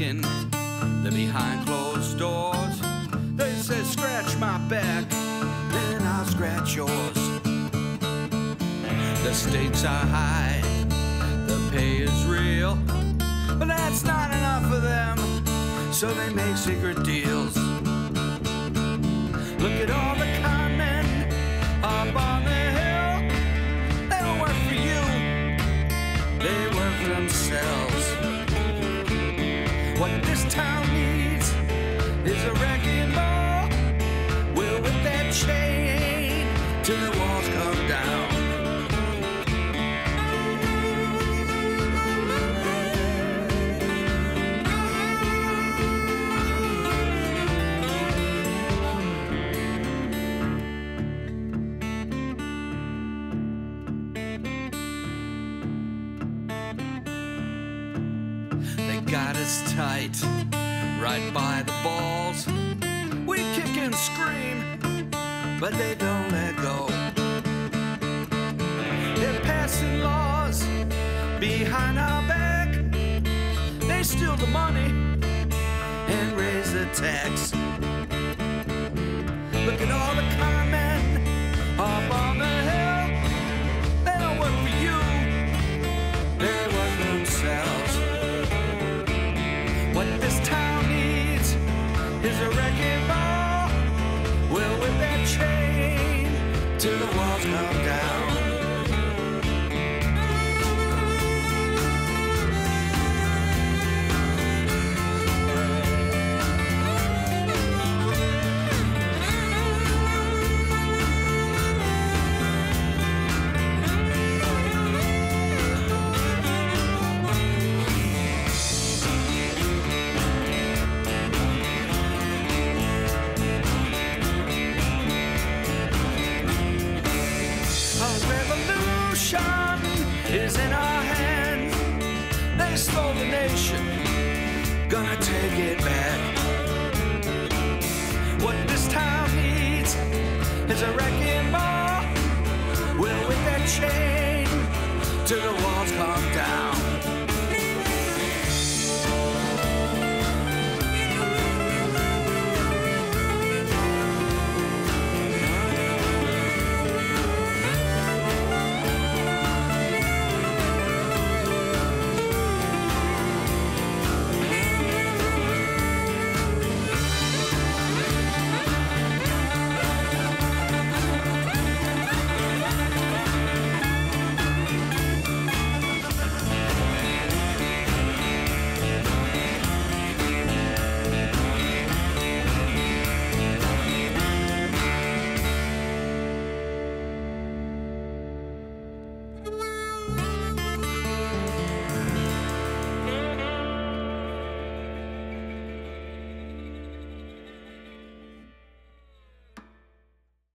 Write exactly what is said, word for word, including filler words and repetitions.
talking, they're behind closed doors. They say scratch my back, then I'll scratch yours. The stakes are high, the pay is real, but that's not enough for them, so they make secret deals. Look at all the con men up on the hill. They don't work for you, they work for themselves. What this town needs is a wrecking ball. We'll whip that chain till the walls come down. Got us tight, right by the balls. We kick and scream, but they don't let go. They're passing laws behind our back. They steal the money and raise the tax. Look at all the con men up on the hill. They don't work for you, they work for themselves. What this town needs is a wrecking ball. We'll whip that chain till the walls come down. Is in our hands. They stole the nation, gonna take it back. What this town needs is a wrecking ball. We'll whip that chain till the walls come down.